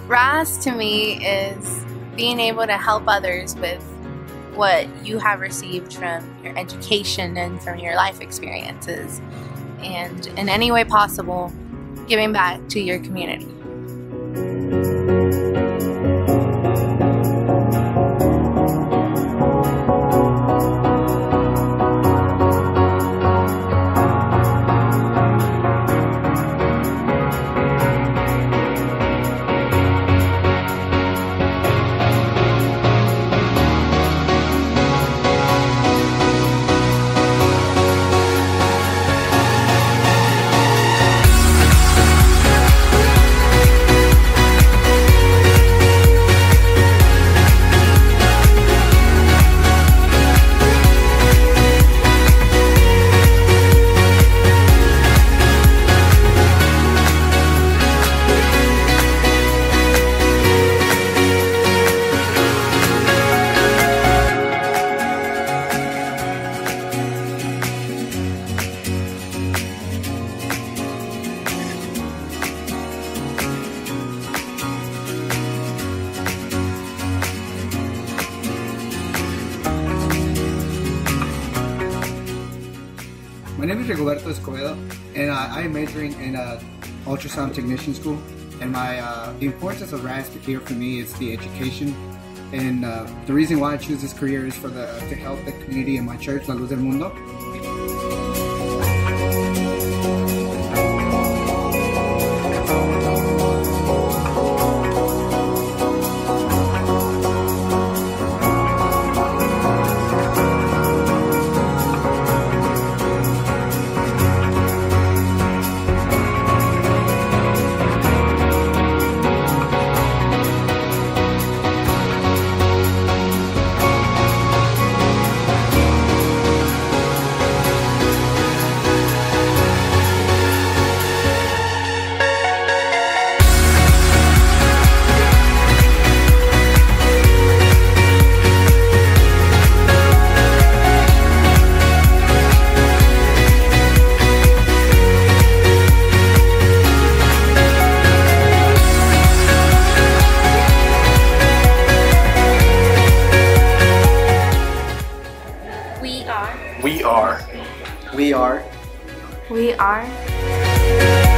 Rasp to me is being able to help others with what you have received from your education and from your life experiences, and in any way possible, giving back to your community. My name is Rigoberto Escobedo, and I am majoring in ultrasound technician school. And the importance of Rasp here for me is the education. And the reason why I choose this career is to help the community in my church, La Luz del Mundo. We are. We are.